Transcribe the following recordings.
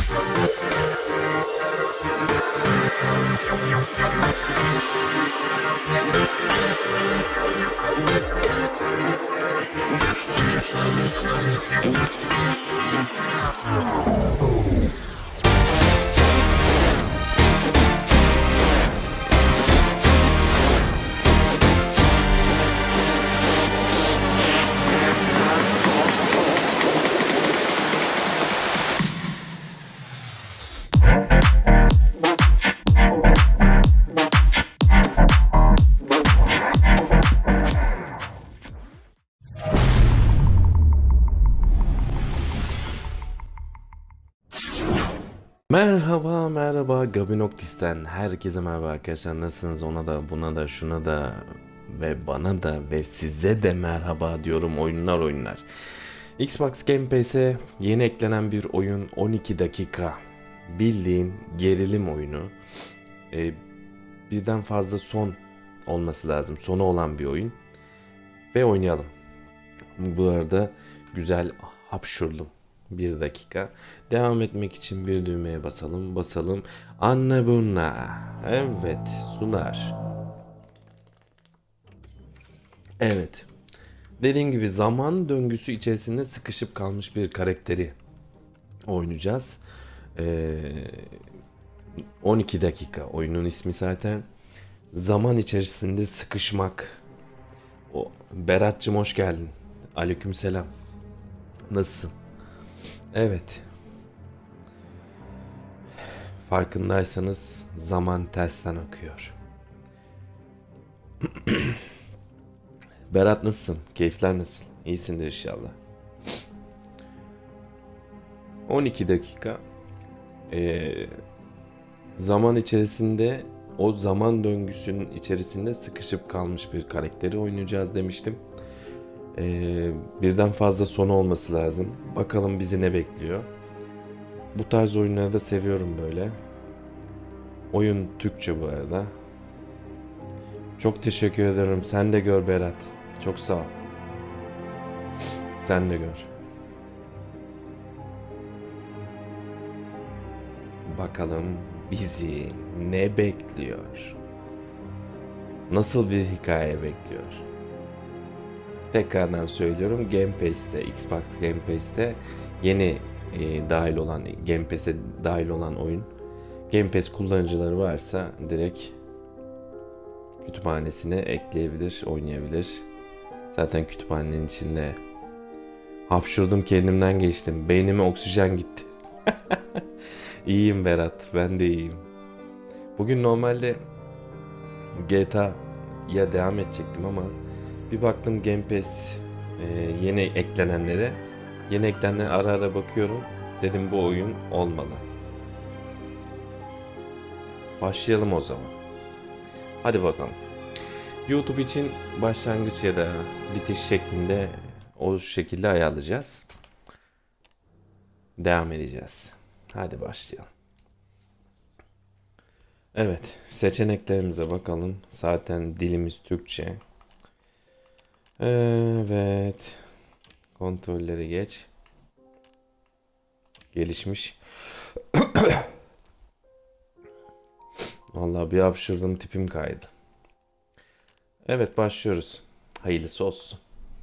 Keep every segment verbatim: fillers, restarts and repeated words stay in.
Merhaba merhaba Gabinoktis'ten herkese merhaba arkadaşlar, nasılsınız? Ona da buna da şuna da ve bana da ve size de merhaba diyorum. Oyunlar oyunlar Xbox Game Pass'e yeni eklenen bir oyun, on iki dakika bildiğin gerilim oyunu. ee, Birden fazla son olması lazım, sonu olan bir oyun ve oynayalım. Bu arada güzel hapşurdum. Bir dakika. Devam etmek için bir düğmeye basalım. Basalım. Anne Bunna. Evet. Sunar. Evet. Dediğim gibi zaman döngüsü içerisinde sıkışıp kalmış bir karakteri oynayacağız. Ee, on iki dakika. Oyunun ismi zaten. Zaman içerisinde sıkışmak. O, Berat'cığım hoş geldin. Aleykümselam. Nasılsın? Evet. Farkındaysanız zaman tersten akıyor. Berat nasılsın? Keyifler nasıl? İyisindir inşallah. on iki dakika ee, zaman içerisinde, o zaman döngüsünün içerisinde sıkışıp kalmış bir karakteri oynayacağız demiştim. Ee, birden fazla sonu olması lazım. Bakalım bizi ne bekliyor. Bu tarz oyunları da seviyorum böyle. Oyun Türkçe bu arada. Çok teşekkür ederim. Sen de gör Berat. Çok sağ ol. Sen de gör. Bakalım bizi ne bekliyor? Nasıl bir hikaye bekliyor? Tekrardan söylüyorum, Game Pass'te, Xbox Game Pass'te yeni e, dahil olan, Game Pass'e dahil olan oyun. Game Pass kullanıcıları varsa direkt kütüphanesine ekleyebilir, oynayabilir. Zaten kütüphanenin içinde. Hapşurdum, kendimden geçtim. Beynime oksijen gitti. İyiyim Berat, ben de iyiyim. Bugün normalde G T A'ya devam edecektim ama bir baktım Game Pass e, yeni eklenenlere. Yeni eklenenlere ara ara bakıyorum. Dedim bu oyun olmalı. Başlayalım o zaman. Hadi bakalım. YouTube için başlangıç ya da bitiş şeklinde o şekilde ayarlayacağız. Devam edeceğiz. Hadi başlayalım. Evet, seçeneklerimize bakalım. Zaten dilimiz Türkçe. Evet. Kontrolleri geç. Gelişmiş. Vallahi bir hapşırdım, tipim kaydı. Evet, başlıyoruz. Hayırlısı olsun.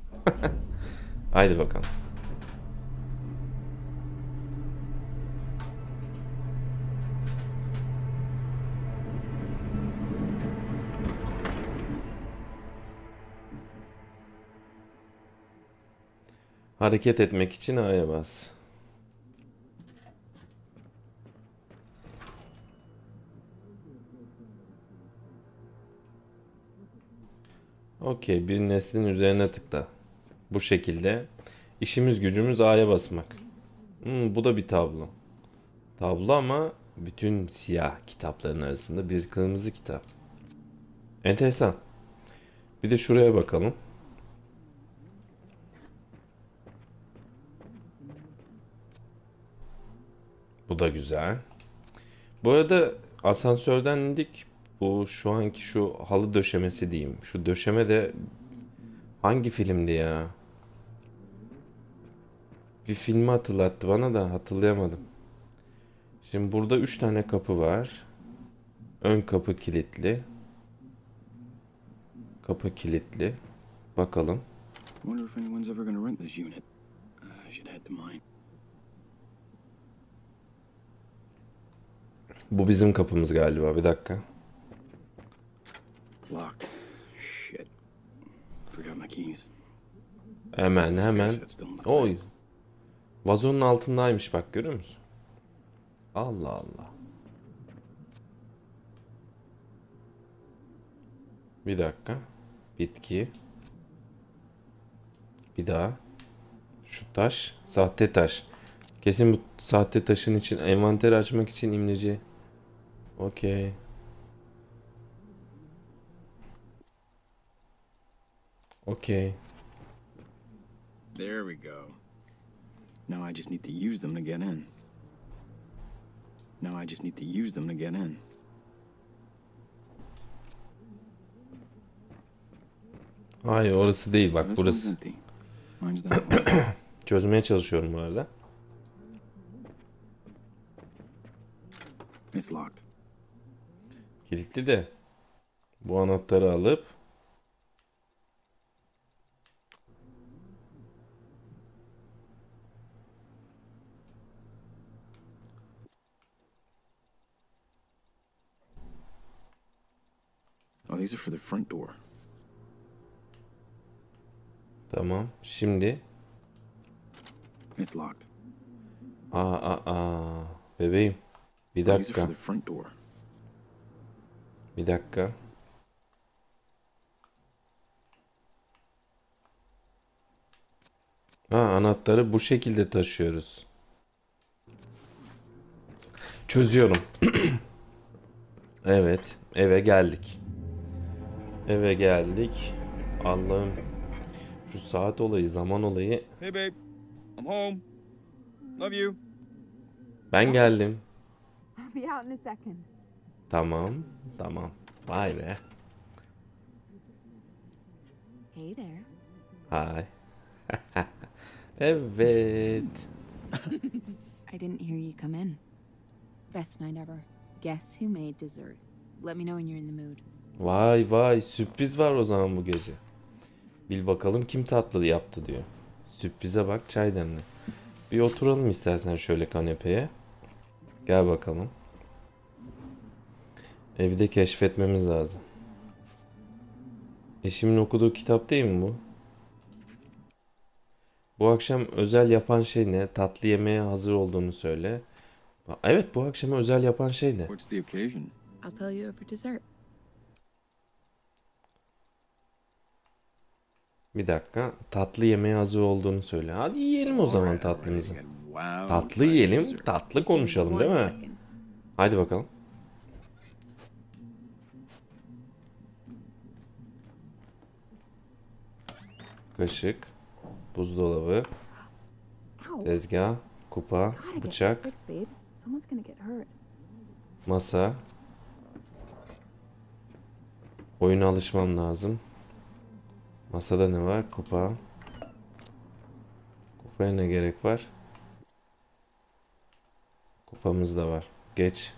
Haydi bakalım. Hareket etmek için A'ya bas. Okey, bir nesnenin üzerine tıkla. Bu şekilde. İşimiz gücümüz A'ya basmak. Hmm, bu da bir tablo. Tablo ama bütün siyah kitapların arasında bir kırmızı kitap. Enteresan. Bir de şuraya bakalım. Bu da güzel. Bu arada asansörden indik. Bu şu anki şu halı döşemesi diyeyim. Şu döşeme de hangi filmdi ya? Bir filmi hatırlattı bana da hatırlayamadım. Şimdi burada üç tane kapı var. Ön kapı kilitli. Kapı kilitli. Bakalım. Wonder if anyone's ever gonna rent this unit. Uh, I should head to mine. Bu bizim kapımız galiba. Bir dakika. Locked. Shit. Forgot my keys. Hemen hemen. Spare set's still in the Oy. plans. Vazonun altındaymış bak, görüyor musun? Allah Allah. Bir dakika. Bitki. Bir daha. Şu taş. Sahte taş. Kesin bu sahte taşın için envanteri açmak için imleci. Okey. Okey. There we go. Now I just need to use them to get in. Now I just need to use them to get in. Hayır, orası değil bak, This one's burası. empty. Mine's that one. Çözmeye çalışıyorum bu arada. It's locked. Kilitli de. Bu anahtarı alıp Oh, these are for the front door. tamam. Şimdi It's locked. aa aa aa bebeğim. Bir Oh, these are dakika. for the front door. Bir dakika. Ha, anahtarı bu şekilde taşıyoruz. Çözüyorum. Evet, eve geldik. Eve geldik. Allah'ım. Şu saat olayı, zaman olayı. Hey babe, I'm home. Love you. Ben geldim. I'll be out in a second. Tamam, tamam. Vay be. Hey there. Hay. Evet. I didn't hear you come in. Best night ever. Guess who made dessert? Let me know when you're in the mood. Vay vay, sürpriz var o zaman bu gece. Bil bakalım kim tatlı yaptı diyor. Sürprize bak, çay demle. Bir oturalım istersen şöyle kanepeye. Gel bakalım. Evde keşfetmemiz lazım. Eşimin okuduğu kitap değil mi bu? Bu akşam özel yapan şey ne? Tatlı yemeğe hazır olduğunu söyle. Evet, bu akşam özel yapan şey ne? What's the occasion? I'll tell you over dessert. Bir dakika. Tatlı yemeğe hazır olduğunu söyle. Hadi yiyelim o zaman Alright, alright, tatlımızı. I got wow Tatlı Chinese yiyelim, dessert. tatlı Just give me konuşalım değil one mi? second. Hadi bakalım. Kaşık, buzdolabı, Ow. tezgah, kupa, Gotta get bıçak, this fixed, babe. Someone's gonna get hurt. masa. Oyuna alışmam lazım. Masada ne var? Kupa. Kupaya ne gerek var? Kupamız da var. Geç.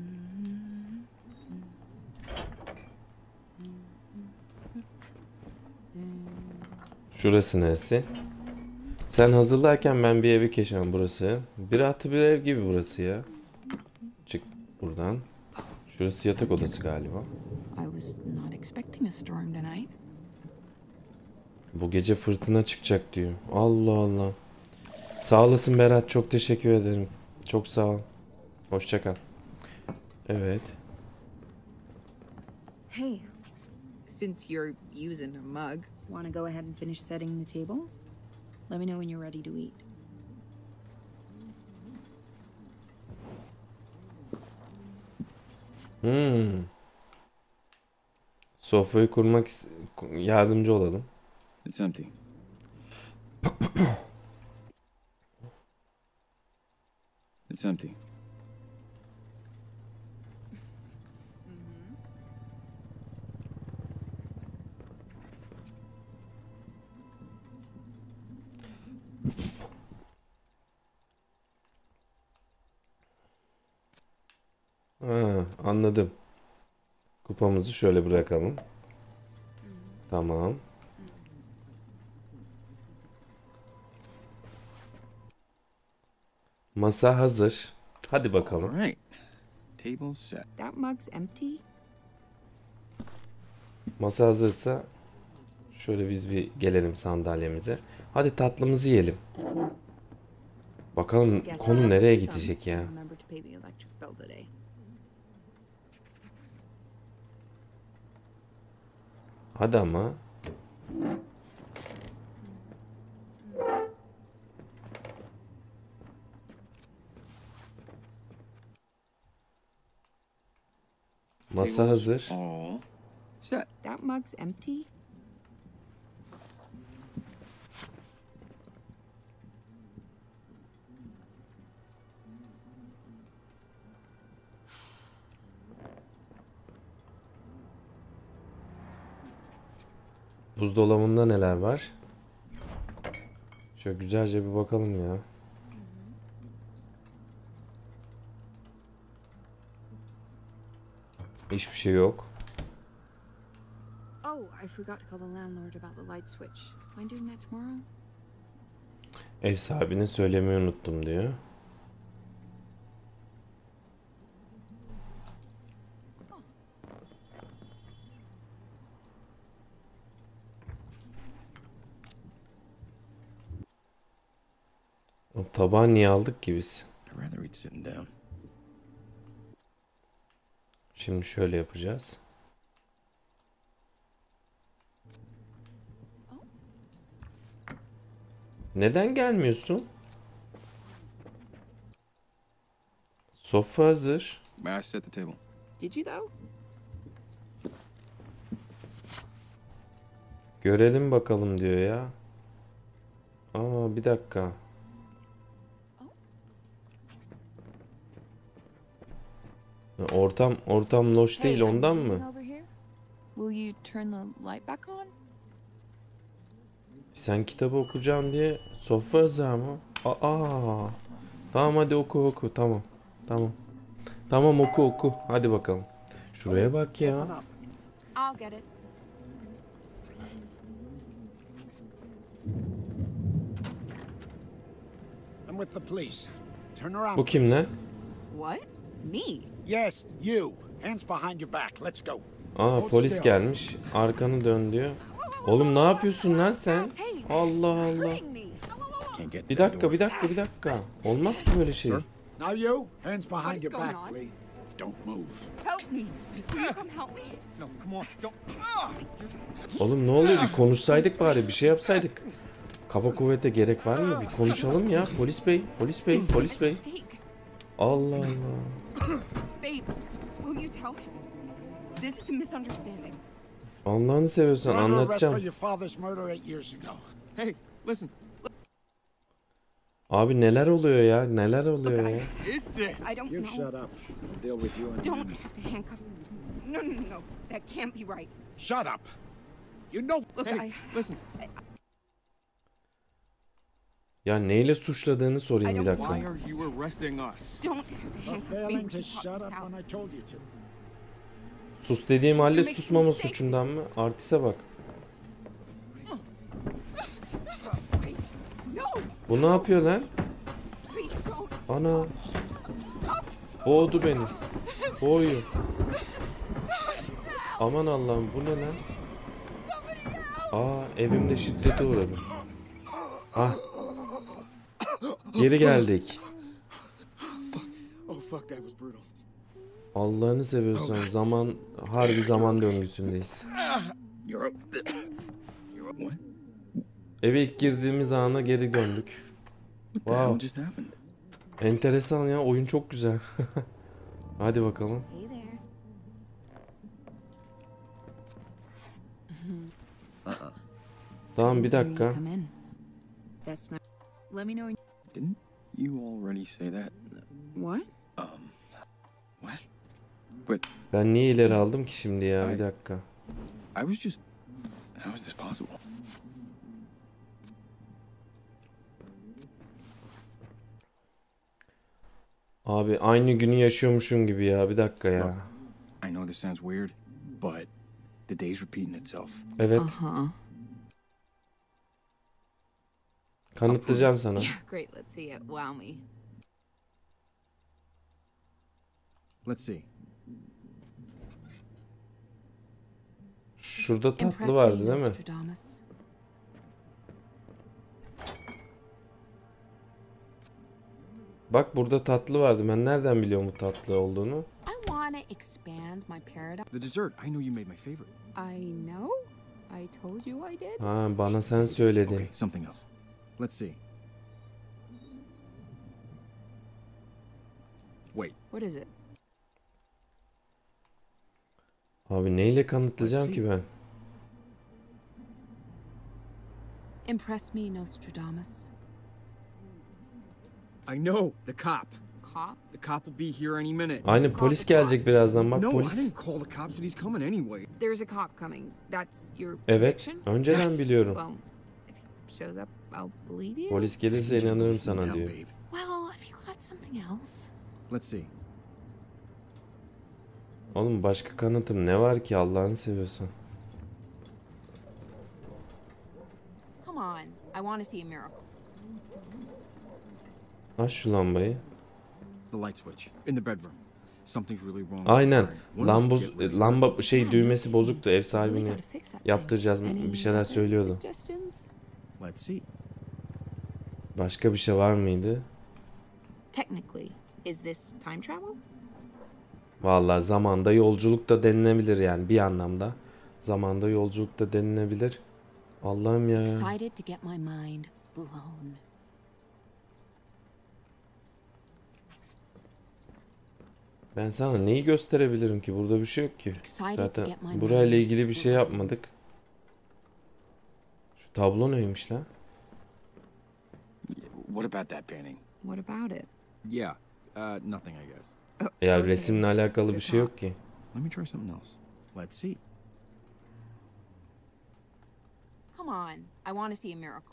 Şurası neresi? Sen hazırlarken ben bir evi keşfem burası. Bir artı bir ev gibi burası ya. Çık buradan. Şurası yatak odası galiba. I was not expecting a storm tonight. Bu gece fırtına çıkacak diyor. Allah Allah. Sağ olasın Berat. Çok teşekkür ederim. Çok sağ ol. Hoşça kal. Evet. Hey, since you're using a mug, Want to go ahead and finish setting the table? Let me know when you're ready to eat. Hmm. Sofrayı kurmak is- yardımcı olalım. It's empty. It's empty. Ha, anladım. Kupamızı şöyle bırakalım. Tamam. Masa hazır. Hadi bakalım. All right. Table set. That mug's empty? Masa hazırsa şöyle biz bir gelelim sandalyemize. Hadi tatlımızı yiyelim. Bakalım Guess konu I'll nereye have two gidecek thumbs. ya? Remember to pay the electric bill today. Hadi ama. Masa Table's hazır. all set. That mug's empty? Buzdolabında neler var? Şöyle güzelce bir bakalım ya. Hiçbir şey yok. Oh, I forgot to call the landlord about the light switch. Mind doing that tomorrow? Ev sahibine söylemeyi unuttum diyor. O tabağı niye aldık ki biz? I'd rather eat sitting down. Şimdi şöyle yapacağız. Neden gelmiyorsun? Sofra hazır. May I set the table? Did you though? Görelim bakalım diyor ya. Aa bir dakika. Ortam ortam loş değil Hey, I'm ondan reading mı? over here. Will you turn the light back on? Sen kitabı okuyacağım diye sofra hazır mı? Aa. Tamam hadi oku oku tamam. Tamam. Tamam oku oku. Hadi bakalım. Şuraya bak ya. I'll get it. I'm with the police. Turn around. Bu kim lan? What? Me? Yes, you. Hands behind your back. Let's go. Aa polis gelmiş. Arkanı dön diyor. Oğlum ne yapıyorsun lan sen? Allah Allah. Hurting me. Can't get to Bir that dakika door. bir dakika bir dakika. Olmaz ki böyle şey. Now you. Hands behind is your going back, on? please. Don't move. Help me. Will you come help me? No, come on. Don't. Oğlum ne oluyor? Bir konuşsaydık bari bir şey yapsaydık. Kaba kuvvete gerek var mı? Bir konuşalım ya. Polis bey, polis bey, This is a polis bey. mistake. Allah Allah. Babe, will you tell him? This is a misunderstanding. Allah'ını seviyorsan You're under arrest for anlatacağım. your father's murder eight years ago. Hey, listen. Abi neler oluyor ya? Neler oluyor ya? Is this? I don't You know. shut up. I'll deal with you in a Don't minute. have to handcuff me. No, no, no, no. That can't be right. Shut up. You know. Look, Hey, I, listen. Ya neyle suçladığını sorayım bir I don't Why dakika. are you arresting us? don't have to For handcuff me. failing to We can shut talk up this out. when I told you to. Sus dediğim halde You're making susmama mistakes. suçundan mı? Artiste bak. No, Bu ne yapıyor lan? please don't. Ana. Boğdu beni. Boğuyor. Aman Allah'ım bu ne lan? Aa evimde şiddete uğradım. Ah. Geri geldik. Oh fuck, that was brutal. Allah'ını seviyorsan zaman harbi zaman döngüsündeyiz. You're a. You're a what? Eve ilk girdiğimiz ana geri döndük. What the hell Wow. just happened? Enteresan ya oyun çok güzel. Hadi bakalım. Hey there. Tamam bir Didn't hear you dakika. come in. That's not. Let me know when. Didn't you already say that? What? Um. What? But Ben niye ileri aldım ki şimdi ya bir dakika. I was just. How is this possible? Abi aynı günü yaşıyormuşum gibi ya. Bir dakika ya. I know this sounds weird, but the day's repeating itself. Evet. Uh-huh. Kanıtlayacağım sana. Yeah, great. Let's see it. Wow me. Let's see. Şurada Impress tatlı me, vardı değil mi? Nostradamus. Bak burada tatlı vardı. Ben nereden biliyorum bu tatlı olduğunu? I want to expand my paradigm. The dessert. I know you made my favorite. I know. I told you I did. Ha, bana sen söyledin. Okay, something else. Let's see. Wait. What is it? Abi neyle kanıtlayacağım ki ben? Impress me, Nostradamus. I know the cop. Cop? The cop will be here any minute. Aynı polis gelecek birazdan bak No, I polis. didn't call the cops, but he's coming anyway. There's a cop coming. That's your Evet, prediction? önceden Yes. biliyorum. Well, if he shows up, I'll believe you. Polis gelirse inanırım sana Now, diyor. babe. Well, have you got something else? Let's see. Oğlum başka kanıtım ne var ki Allah'ını seviyorsan. Come on. I want to see a miracle. Aç şu lambayı. The light switch in the bedroom. Something's really wrong. with Aynen. the wiring. One of us Lambuz, get ready. lamba şey düğmesi bozuktu. Ev Really sahibini gotta fix that thing. yaptıracağız mı? Any Bir şeyler other söylüyordu. suggestions? Let's see. Başka bir şey var mıydı? Technically, is this time travel? Vallahi zamanda yolculuk da denilebilir yani bir anlamda. Zamanda yolculuk da denilebilir. Allah'ım ya. Excited to get my mind blown. Ben sana neyi gösterebilirim ki? Burada bir şey yok ki. Excited to Zaten get my burayla mind ilgili bir şey blown. yapmadık. Şu tablo neymiş lan? What about that painting? What about it? Yeah. Uh, nothing, I guess. Ya Okay. resimle alakalı bir şey yok ki. Let me try something else. Let's see. Come on. I want to see a miracle.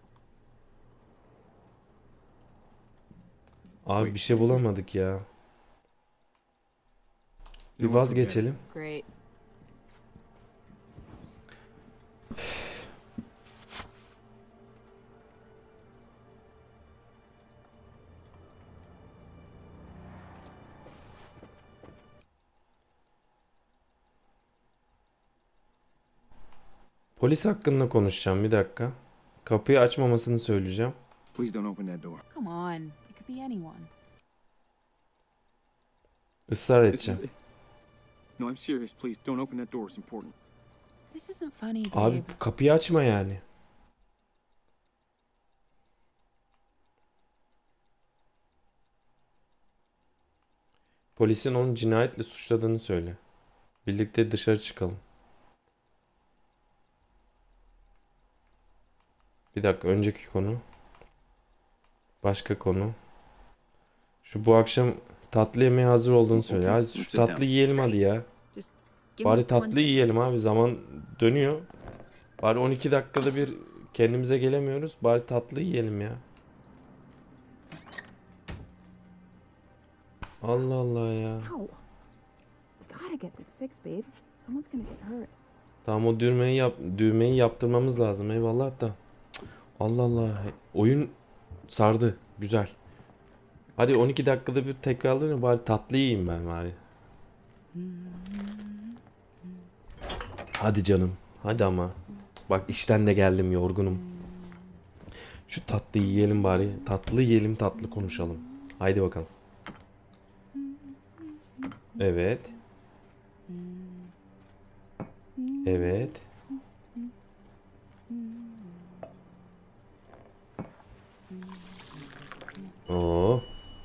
Abi bir şey bulamadık ya. Bir vazgeçelim. Great. Polis hakkında konuşacağım bir dakika. Kapıyı açmamasını söyleyeceğim. Please don't open that door. Come on. It could be anyone. Israr It's- edeceğim. No, I'm serious. Please don't open that door. It's important. This isn't funny, babe. Abi kapıyı açma yani. Polisin onu cinayetle suçladığını söyle. Birlikte dışarı çıkalım. Bir dakika önceki konu. Başka konu. Şu bu akşam tatlı yemeğe hazır olduğunu söyle. Hadi şu tatlı yiyelim hadi ya. Just give me Bari one tatlı second. yiyelim abi. Zaman dönüyor. Bari on iki dakikada bir kendimize gelemiyoruz. Bari tatlı yiyelim ya. Allah Allah ya. Ow. Gotta get this fixed, babe. Someone's gonna get hurt. Tamam o düğmeyi yap düğmeyi yaptırmamız lazım. Eyvallah da. Cık, Allah Allah. Oyun sardı. Güzel. Hadi on iki dakikada bir tekrarlayın. Bari tatlı yiyeyim ben bari. Hadi canım. Hadi ama. Bak işten de geldim yorgunum. Şu tatlı yiyelim bari. Tatlı yiyelim tatlı konuşalım. Haydi bakalım. Evet. Evet. Oo.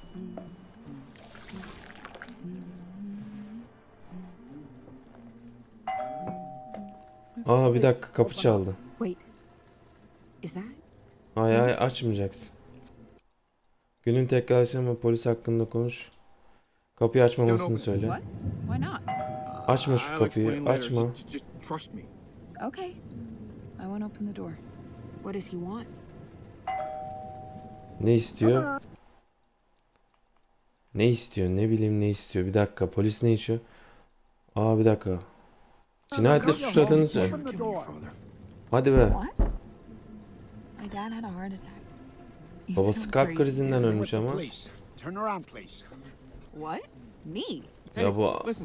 Aa bir dakika kapı çaldı. Wait. Is that? Ay ay açmayacaksın. Günün tekrarlaşma polis hakkında konuş. Kapıyı açmamasını söyle. What? Why not? Açma şu I'll kapıyı, explain later. açma. Just, just trust me. Okay. I won't open the door. What does he want? Ne istiyor? Ne istiyor? Ne bileyim ne istiyor? Bir dakika. Polis ne içiyor? Aa bir dakika. Cinayetle suçladığını söyle. Open the door. Hadi be. What? My dad had a heart attack. You Babası sound kalp crazy, krizinden dude. ölmüş With the ama. police. Turn around, please. What? Me? Ya bu Listen,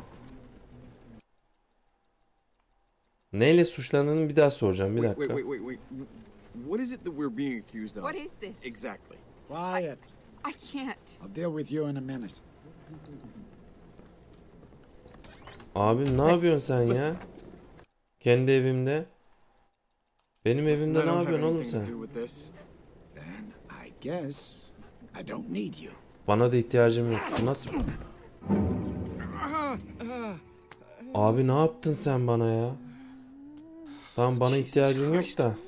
neyle suçlandığını bir daha soracağım. Bir Wait, dakika. wait, wait, wait, wait. What is it that we're being accused of? What is this? Exactly. quiet. I can't. I'll deal with you in a minute. Abi ne yapıyorsun sen ya? Kendi evimde. Benim Listen, I evimde ne don't have yapıyorsun oğlum anything to sen? do with this. Then I guess I don't need you. Bana da ihtiyacım yok. Bu nasıl? Abi ne yaptın sen bana ya? Tamam bana Jesus ihtiyacın yok Christ. da.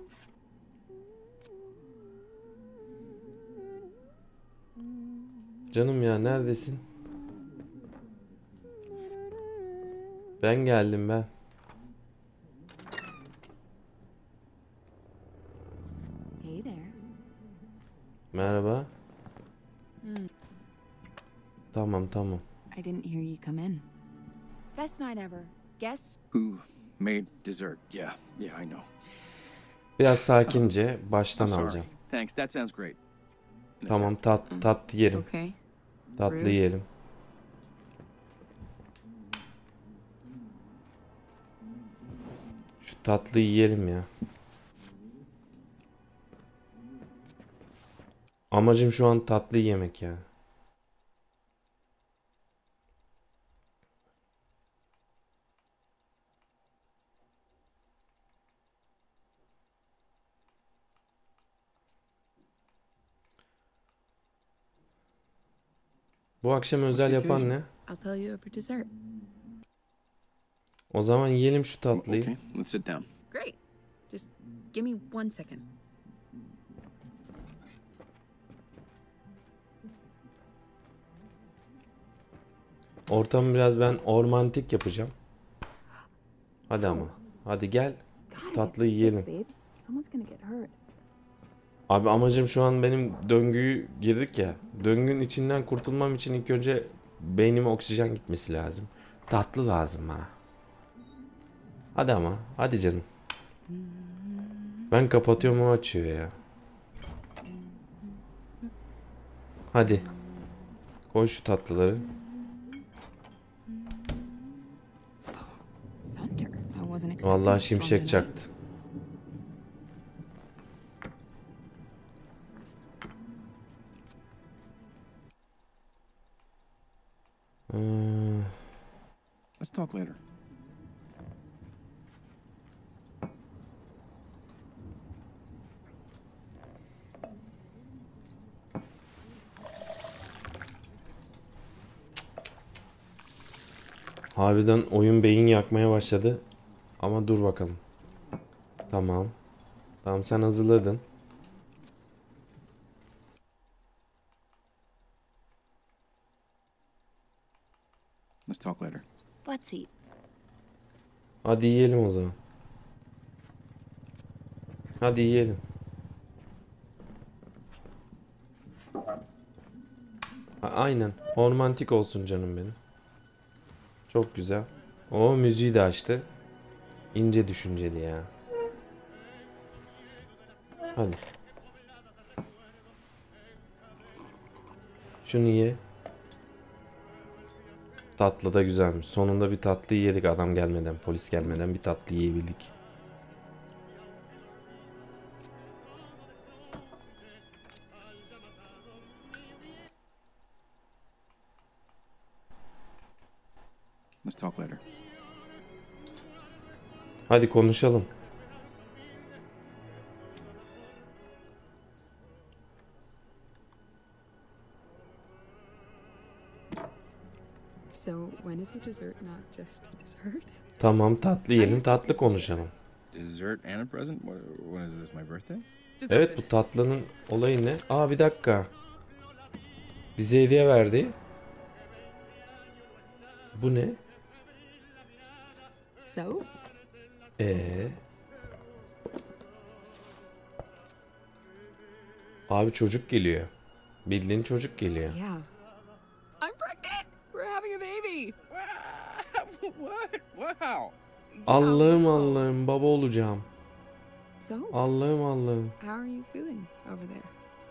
Canım ya neredesin? Ben geldim ben. Hey there. Merhaba. Tamam tamam. I didn't hear you come in. Best night ever. Guess Who made dessert? Yeah, yeah, I know. Biraz sakince baştan I'm sorry. alacağım. Thanks, that sounds great. In a Tamam sec. tat tat yiyelim. okay. Tatlı Rude. yiyelim. Şu tatlıyı yiyelim ya. Amacım şu an tatlı yemek ya. Bu akşam özel the yapan occasion? ne? I'll tell you over dessert. O zaman yiyelim şu tatlıyı. Okay, let's sit down. Great. Just give me one second. Ortamı biraz ben ormantik yapacağım. Hadi ama. Hadi gel. Şu Gotta get tatlıyı this yiyelim. fixed, babe. Someone's gonna get hurt. Abi amacım şu an benim döngüyü girdik ya. Döngünün içinden kurtulmam için ilk önce beynime oksijen gitmesi lazım. Tatlı lazım bana. Hadi ama. Hadi canım. Ben kapatıyorum o açıyor ya. Hadi. Koy şu tatlıları. Thunder. I wasn't expecting Vallahi a storm şimşek tonight. çaktı. Ee, Let's talk later. harbiden oyun beyin yakmaya başladı. Ama dur bakalım. Tamam. Tamam sen hazırladın. Let's talk later. Let's eat. Hadi yiyelim o zaman. Hadi yiyelim. A- Aynen. Romantik olsun canım benim. Çok güzel. O müziği de açtı. İnce düşünceli ya. Hadi. Şunu ye. Tatlı da güzelmiş. Sonunda bir tatlı yedik adam gelmeden, polis gelmeden bir tatlı yiyebildik. Let's talk later. Hadi konuşalım. So, when is a dessert not just a dessert? Tamam tatlı yiyelim, tatlı konuşalım. Dessert and a present? What, when is this, my birthday? Evet bu tatlının olayı ne? Aa bir dakika. Bize hediye verdi. Bu ne? So, Ee. Abi çocuk geliyor. Bildiğin çocuk geliyor. Yeah. baby. What? Wow. Allah'ım Allah'ım baba olacağım. So, Allah'ım Allah'ım. how are you feeling over there?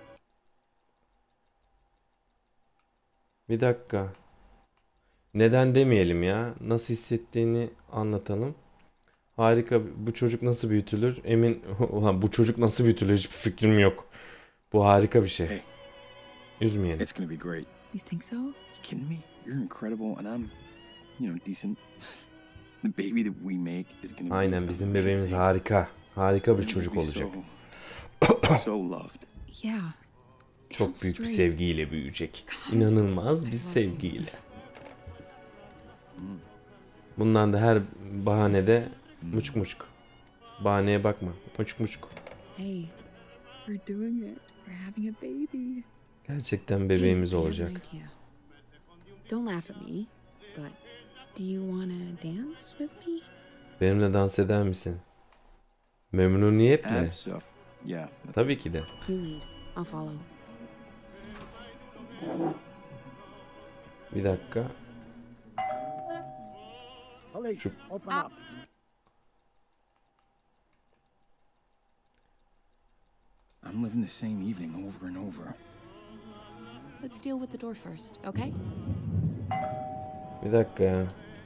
Bir dakika. Neden demeyelim ya. Nasıl hissettiğini anlatalım. Harika. Bu çocuk nasıl büyütülür? Emin. Ulan bu çocuk nasıl büyütülür? Hiçbir fikrim yok. Bu harika bir şey. Hey. Üzmeyelim. It's gonna be great. You think so? You kidding me? You're incredible, and I'm, you know, decent. The baby that we make is gonna be Aynen bizim bebeğimiz amazing. harika. Harika bir And çocuk we'll be olacak. So, so loved. Yeah. Çok büyük bir Straight. sevgiyle büyüyecek. İnanılmaz bir sevgiyle. Bundan da her bahanede muçuk muçuk. Bahaneye bakma. Muçuk muçuk. Hey, we're doing it. We're having a baby. Gerçekten bebeğimiz Hey, I have an olacak. idea. Don't laugh at me, but do you wanna dance with me? Benimle dans eder misin? Memnuniyetle. Absuf. Yeah. that's- Tabii ki de. You lead. I'll follow. Bir dakika. Şu I'm living the same evening over and over. Let's deal with the door first, okay? bir dakika ya.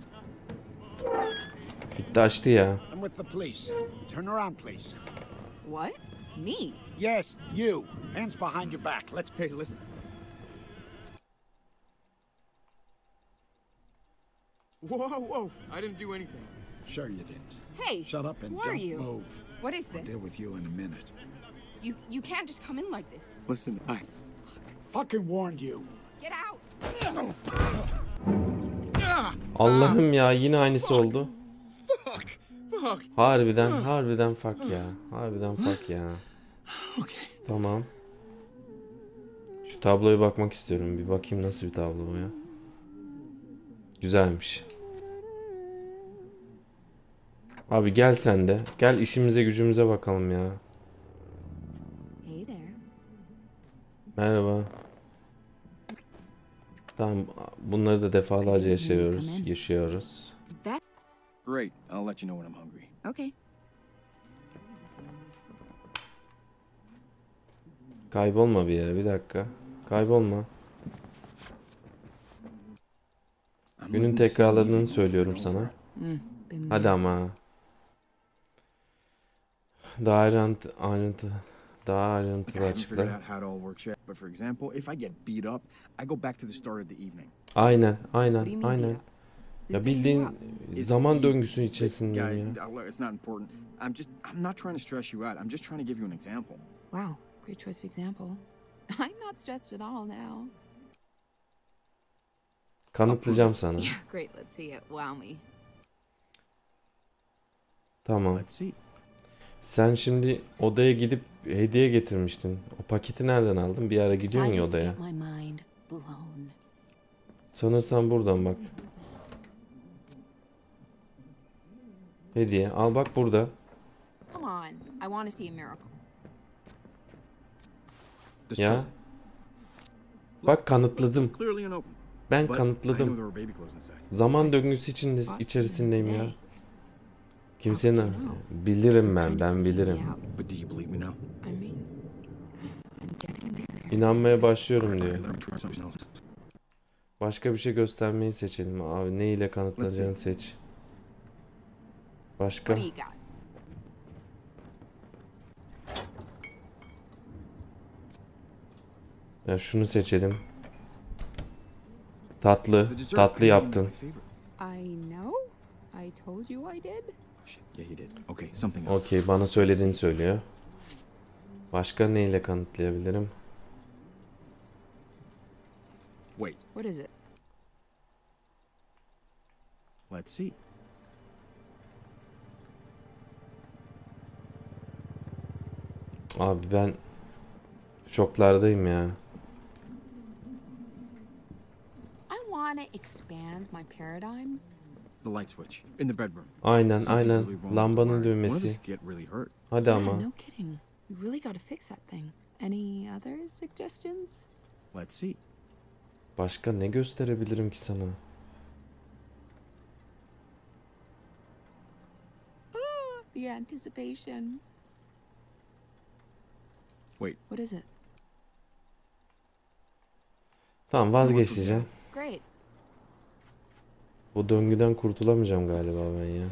Gitti açtı ya. I'm with the police. Turn around, please. What? Me? Yes, you. Hands behind your back. Let's. Hey, listen. Whoa, whoa! I didn't do anything. Sure you didn't. Hey, Shut up and who are don't you? move. What is I'll this? deal with you in a minute. You you can't just come in like this. Listen, I. Fucking warned you. Get out. Allah'ım ya yine aynısı oldu. Fuck! Fuck! Harbiden harbiden fark ya. Harbiden fark ya. Okay. Tamam. Şu tabloya bakmak istiyorum. Bir bakayım nasıl bir tablo bu ya. Güzelmiş. Abi gel sen de. Gel işimize gücümüze bakalım ya. Hey there. Merhaba. Tamam bunları da defalarca yaşıyoruz. Yaşıyoruz. That Great. I'll let you know when I'm hungry. okay. Kaybolma bir yere bir dakika. Kaybolma. I'm Günün living the same tekrarladığını evening over söylüyorum and sana. over. Mm, been Hadi there. ama. Daha ayrıntı, ayrıntı daha Like, I ayrıntılı haven't figured açıkla. out how it all works yet, but for example, if I get beat up, I go back to the start of the evening. Aynen, What do you aynen, mean aynen. beat up? Who's Ya beating bildiğin you up? Is- zaman he's- döngüsü Guy, içerisindeyim ya. uh, it's not important. I'm just, I'm not trying to stress you out. I'm just trying to give you an example. Wow, great choice of example. I'm not stressed at all now. Kanıtlayacağım sana. Yeah, great. Let's see it. Wow me. Tamam. Let's see. Sen şimdi odaya gidip hediye getirmiştin. O paketi nereden aldın? Bir ara gidiyorsun ya Excited to odaya. get my mind blown. Sanırsam buradan bak. Hediye. Al bak burada. Come on. I want to see a miracle. This Ya. present. Bak kanıtladım. Clearly unopened. Ben But I know kanıtladım. there were baby clothes inside. Zaman döngüsü içinde What? içerisindeyim ya. Today. Kimsenin How do you know? bilirim ben, Kind of ben freaking me bilirim. out. But do you believe me now? I mean, I'm getting there. İnanmaya başlıyorum diyor. Let me try something else. Başka bir şey göstermeyi seçelim abi. Ne ile kanıtlayacağını seç. Başka. What do you got? Ya şunu seçelim. Tatlı, The dessert tatlı came in yaptın. my favorite. I know. I told you I did. Oh shit, yeah you did. Okay, something else. Okey, bana söylediğini söylüyor. Başka ne ile kanıtlayabilirim? Wait, What is it? let's see. Abi ben şoklardayım ya. I want to expand my paradigm. The light switch in the bedroom. Aynen, Something's aynen. really wrong with the Lambanın wire. One of düğmesi. us could get really hurt. Hadi Yeah, ama. no kidding. We really got to fix that thing. Any other suggestions? Let's see. Başka ne gösterebilirim ki sana? anticipation. Wait. What is it? Tamam, vazgeçeceğim. Great. Bu döngüden kurtulamayacağım galiba ben ya.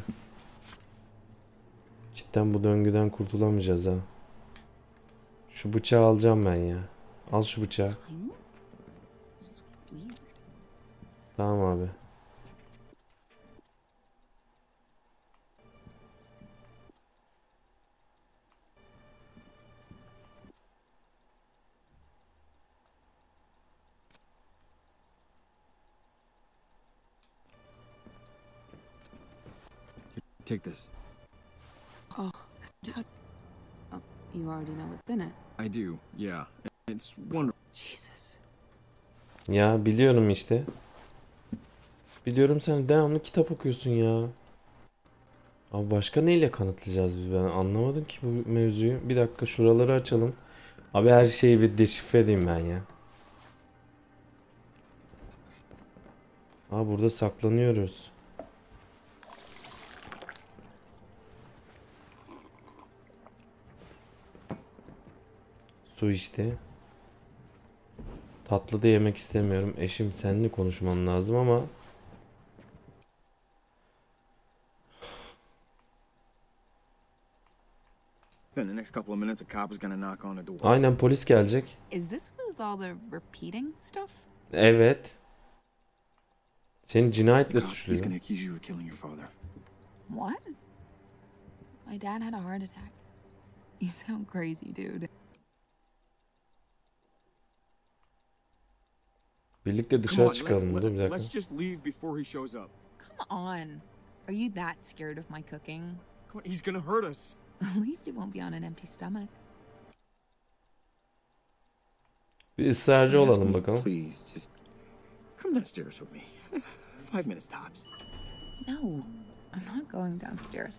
Cidden bu döngüden kurtulamayacağız ha. Şu bıçağı alacağım ben ya. Al şu bıçağı. Time? It's weird. Tamam abi. Take this. Oh, how- oh, you already know what's in it. I do, yeah. It's wonderful. Jesus. Ya biliyorum işte. Biliyorum, sen devamlı kitap okuyorsun ya. Abi başka neyle kanıtlayacağız biz? Ben anlamadım ki bu mevzuyu. Bir dakika, şuraları açalım. Abi her şeyi bir deşifre edeyim ben ya. Aa, burada saklanıyoruz. Su işte. Tatlı da yemek istemiyorum. Eşim, seninle konuşmam lazım ama In the next couple of minutes, a cop is gonna knock on the door. aynen polis gelecek. Is this with all the repeating stuff? Evet. Seni cinayetle Cop, he's suçluyor. gonna accuse you of killing your father. What? My dad had a heart attack. You sound crazy, dude. Birlikte Come dışarı on, çıkalım. let, Dur bir let, dakika. let's just leave before he shows up. Come on. Are you that scared of my cooking? Come on, he's gonna hurt us. At least it won't be on an empty stomach. Bir ısrarcı Ask olalım me, bakalım. Please, just come downstairs with me. Five minutes tops. No, I'm not going downstairs.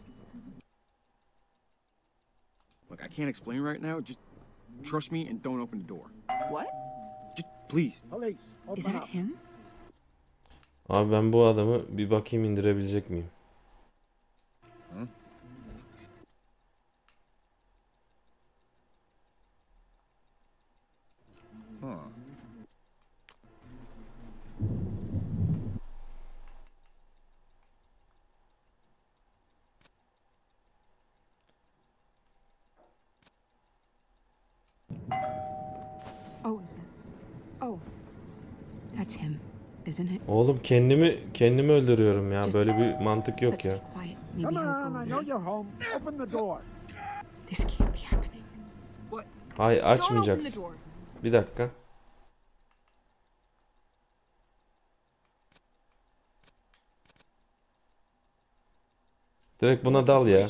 Look, I can't explain right now. Just trust me and don't open the door. What? Just please. Police, open Is that up. him? Abi ben bu adamı bir bakayım indirebilecek miyim? Hı? Huh. Oh, is that? Oh, that's him, isn't it? Oğlum kendimi kendimi öldürüyorum ya. Just- Böyle bir mantık yok Let's ya. stay quiet. Maybe Come he'll on, I go. know you're home. Open the door. This can't be happening. Hayır, Don't open the açmayacaksın. door. Bir dakika. Direkt buna dal ya.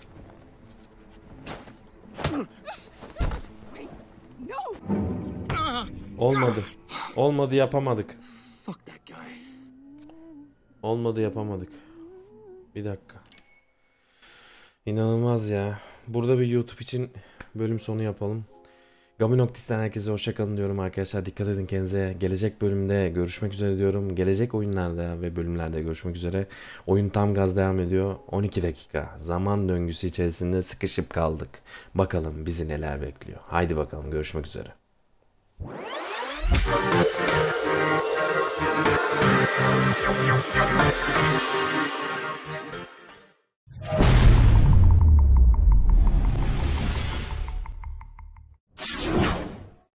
Olmadı. Olmadı, yapamadık. Fuck that guy. Olmadı, yapamadık. Bir dakika. İnanılmaz ya. Burada bir YouTube için bölüm sonu yapalım. Gaminoktis'ten herkese hoşçakalın diyorum arkadaşlar. Dikkat edin kendinize. Gelecek bölümde görüşmek üzere diyorum. Gelecek oyunlarda ve bölümlerde görüşmek üzere. Oyun tam gaz devam ediyor. on iki dakika. Zaman döngüsü içerisinde sıkışıp kaldık. Bakalım bizi neler bekliyor. Haydi bakalım, görüşmek üzere. Thank you.